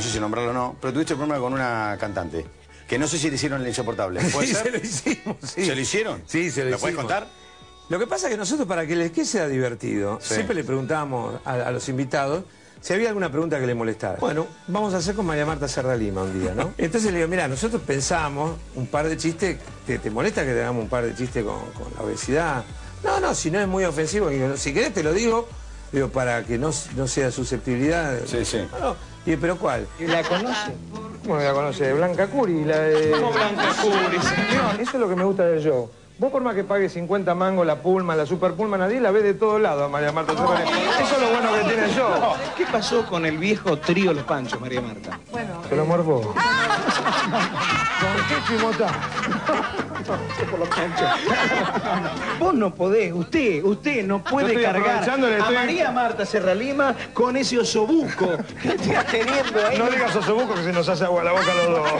sé si nombrarlo o no, pero tuviste un problema con una cantante. Que no sé si le hicieron el insoportable. ¿Puede Sí, ser? se lo hicimos, sí. ¿Se lo hicieron? Sí, se lo hicimos. ¿Lo puedes contar? Lo que pasa es que nosotros, para que el sketch sea divertido, siempre le preguntábamos a los invitados si había alguna pregunta que le molestara. Bueno, vamos a hacer con María Marta Serra Lima un día, ¿no? Entonces le digo, mira, nosotros pensamos un par de chistes, ¿te molesta que te hagamos un par de chistes con la obesidad? No, si no es muy ofensivo, digo, si querés te lo digo, para que no sea susceptibilidad. Sí. No, y, ¿pero cuál? ¿La conoce? ¿Cómo la conoce? Blanca Curi, la de... ¿Cómo Blanca Curi, señor? Eso es lo que me gusta del show. Vos por más que pagues 50 mangos la Pullman, la Super Pullman, nadie la ve de todos lados a María Marta Serra. Eso es lo bueno que tiene el show. ¿Qué pasó con el viejo trío Los Panchos, María Marta? Bueno. Se lo morfó. ¿Con qué chimotá? Por Los Panchos. Vos no podés, usted no puede cargar a María Marta Serra Lima con ese osobuco que está teniendo ahí. No digas osobuco que se nos hace agua a la boca a los dos.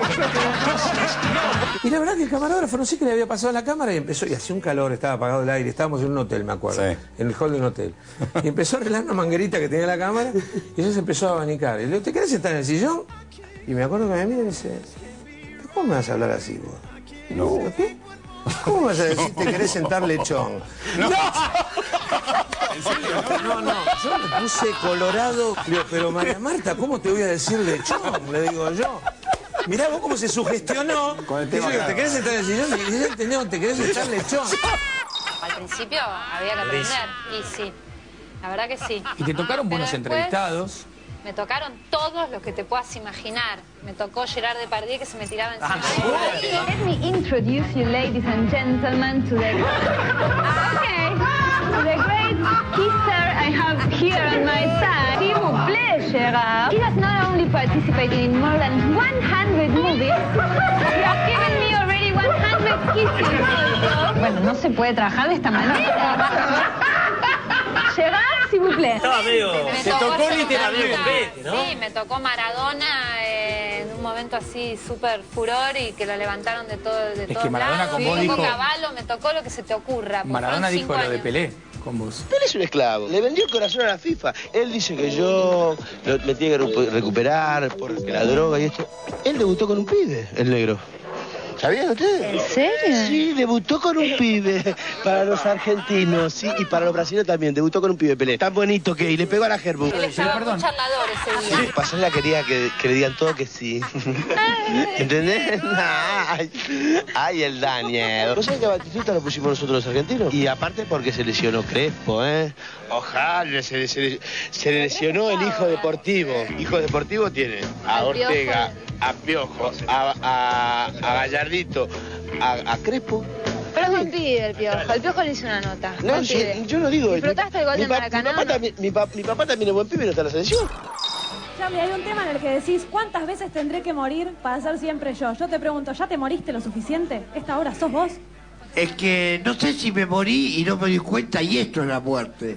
Y la verdad que el camarógrafo no sé qué le había pasado a la cámara y empezó, y hacía un calor, estaba apagado el aire, estábamos en un hotel, me acuerdo, en el hall de un hotel. Y empezó a arreglar una manguerita que tenía la cámara y eso se empezó a abanicar. Y le digo, ¿te querés sentar en el sillón? Y me acuerdo que me mira y me dice, ¿cómo me vas a hablar así vos? No. ¿Qué? ¿Cómo me vas a decir te querés sentar lechón? ¡No! No, yo me puse colorado. Digo, pero María Marta, ¿cómo te voy a decir lechón? Le digo yo. Mirá vos cómo se sugestionó. Con el tema, digo, ¿te querés sentar en el sillón? Y ella entendió, ¿te querés sentar lechón? Al principio había que aprender, y sí, la verdad que sí. Y te tocaron buenos entrevistados. Me tocaron todos los que te puedas imaginar. Me tocó Gerard Depardieu que se me tiraba encima. Let me introduce you, ladies and gentlemen, to the... Okay, to the great kisser I have here on my side. S'il vous plaît, Gerard. He has not only participated in more than 100 movies, he has given me already 100 kisses also. Bueno, no se puede trabajar de esta manera. Gerard, s'il vous plaît. Estaba medio... Se tocó literalmente, ¿no? Sí, me tocó Maradona en un momento así súper furor y que lo levantaron de todos que Maradona lados. con vos Me tocó dijo... Cavallo, me tocó lo que se te ocurra. Maradona dijo lo de Pelé con vos. Pelé es un esclavo. Le vendió el corazón a la FIFA. Él dice que yo me tiene que recuperar porque la droga y esto. Él debutó con un pibe, el negro. ¿Sabían ustedes? ¿En serio? Sí, debutó con un pibe para los argentinos, sí, y para los brasileños también. Debutó con un pibe, Pelé. Tan bonito que y le pegó a la Gerbu. Él estaba muy charlador ese día. Pasarela quería que le digan todo que sí. ¿Entendés? Ay, el Daniel. ¿No sabés que a Batistuta lo pusimos nosotros los argentinos? Y aparte porque se lesionó Crespo, ¿eh? Ojalá, se lesionó el hijo deportivo. Hijo deportivo tiene a Ortega, a Piojo, a Gallardito, a Crespo. Pero es buen pibe el Piojo. El Piojo le hizo una nota. No, yo no digo... ¿Disfrutaste el gol del Maracaná? Mi papá también es buen pibe y no está en la selección. Charlie, hay un tema en el que decís, ¿cuántas veces tendré que morir para ser siempre yo? Yo te pregunto, ¿ya te moriste lo suficiente? ¿Esta hora sos vos? Es que no sé si me morí y no me di cuenta y esto es la muerte.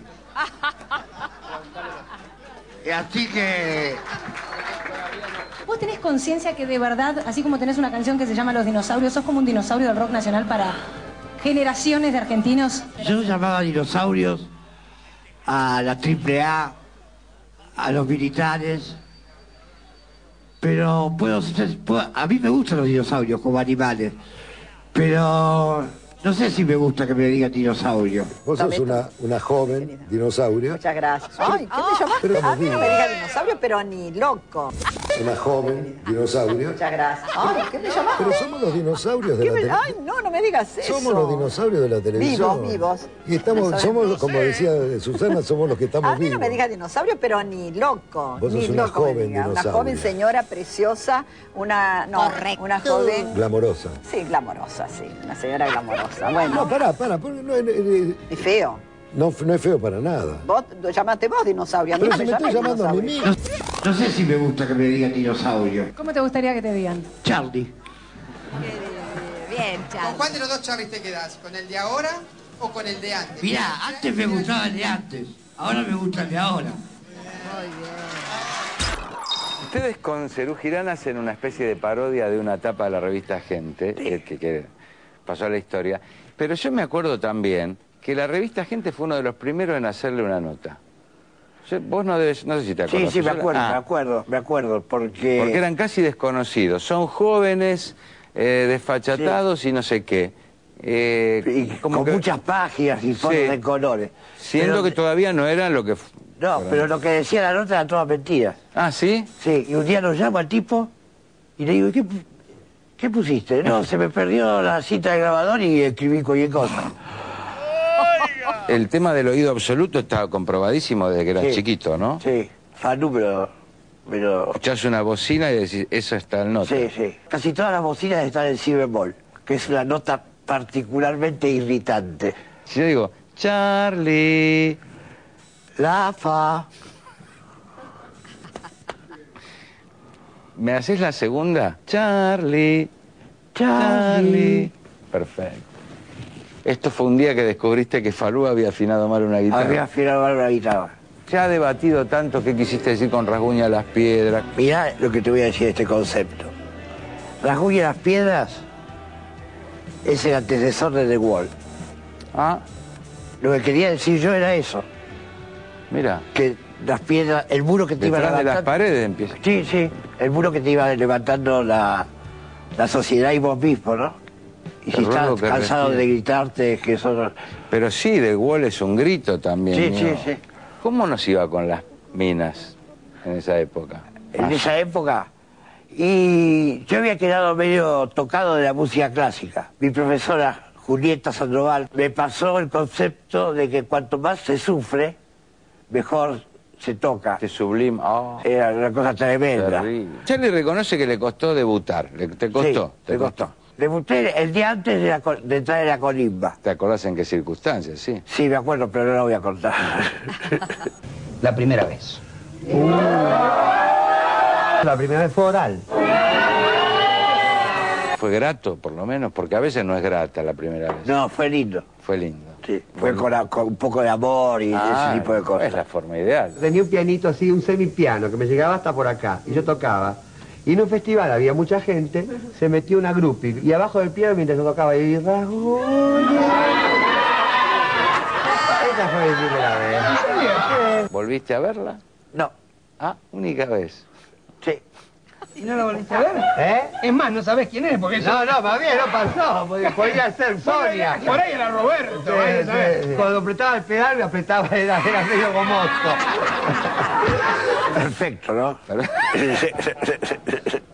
Así que... ¿Vos tenés conciencia que de verdad, así como tenés una canción que se llama Los Dinosaurios, sos como un dinosaurio del rock nacional para generaciones de argentinos? Yo llamaba dinosaurios a la AAA, a los militares, pero a mí me gustan los dinosaurios como animales, pero no sé si me gusta que me digan dinosaurio. Vos sos una joven dinosaurio. Muchas gracias. Ay, ¿qué me llamaste? A mí no me digas dinosaurio, pero ni loco. Una joven dinosaurio. Muchas gracias. Ay, ¿qué me llamaste? Pero somos los dinosaurios de la televisión. Ay, no me digas eso. Somos los dinosaurios de la televisión. Vivos. Y somos, como decía Susana, somos los que estamos vivos. A mí no me digas dinosaurio, pero ni loco. Vos sos una joven dinosaurio. Una joven señora preciosa, una joven... Glamorosa. Sí, glamorosa, sí. Una señora glamorosa. Bueno. No, pará. Es feo. No es feo para nada. Vos llamaste vos dinosaurio. A mí Pero no si me estoy llamando a mí mismo. No sé si me gusta que me digan dinosaurio. ¿Cómo te gustaría que te digan? Charlie. Bien, Charlie. ¿Con cuál de los dos Charlie te quedás? ¿Con el de ahora o con el de antes? Mirá, antes me gustaba el de antes. Ahora me gusta el de ahora. Muy bien. Ustedes con Serú Girán hacen una especie de parodia de una etapa de la revista Gente, que pasó a la historia. Pero yo me acuerdo también que la revista Gente fue uno de los primeros en hacerle una nota. Vos no debes, no sé si te acuerdas. Sí, me acuerdo, porque... Porque eran casi desconocidos. Son jóvenes, desfachatados y no sé qué. Y con muchas páginas y fotos de colores. Siendo que todavía no eran lo que... No, pero lo que decía la nota era toda mentira. ¿Ah, sí? Sí, y un día lo llamo al tipo y le digo, ¿qué pusiste? No, se me perdió la cinta de grabador y escribí cualquier cosa. El tema del oído absoluto estaba comprobadísimo desde que eras chiquito, ¿no? Sí, Falú, pero... Escuchás una bocina y decís, eso está en nota. Sí. Casi todas las bocinas están en si bemol, que es una nota particularmente irritante. Si yo digo, Charlie... La fa... ¿Me haces la segunda? Charlie... Perfecto. Esto fue un día que descubriste que Falú había afinado mal una guitarra. Había afinado mal una guitarra. Se ha debatido tanto qué quisiste decir con Rasguña las piedras. Mirá lo que te voy a decir de este concepto. Rasguña las piedras es el antecesor de The Wall. Ah. Lo que quería decir yo era eso. Mira. Que las piedras, el muro que te iba levantando... de las paredes empieza. Sí, el muro que te iba levantando la sociedad y vos mismo, ¿no? Y si estás cansado de gritarte que son... Pero sí, The Wall es un grito también. Sí. ¿Cómo nos iba con las minas en esa época? En esa época... Y yo había quedado medio tocado de la música clásica. Mi profesora, Julieta Sandoval, me pasó el concepto de que cuanto más se sufre, mejor se toca. Se sublima. Oh, era una cosa tremenda. Terrible. Charlie reconoce que le costó debutar. ¿Te costó? Sí, te costó. Debuté el día antes de entrar en la colimba. ¿Te acordás en qué circunstancias, sí? Sí, me acuerdo, pero no lo voy a contar. La primera vez. La primera vez fue oral. Fue grato, por lo menos, porque a veces no es grata la primera vez. No, fue lindo. Fue lindo. Sí, fue con un poco de amor y ese tipo de cosas. Es la forma ideal. Tenía un pianito así, un semipiano, que me llegaba hasta por acá, y yo tocaba. Y en un festival había mucha gente, se metió una groupie, y abajo del piano mientras yo tocaba, y Rasguña. Esa fue mi primera vez. ¿Volviste a verla? No. Ah, única vez. Sí. ¿Y no la volviste a ver? Es más, no sabés quién es, porque... No, más bien, no pasó, podía ser Sonia. Por ahí era Roberto, sí. Cuando apretaba el pedal, me apretaba, era medio gomoso. Perfecto, ¿no?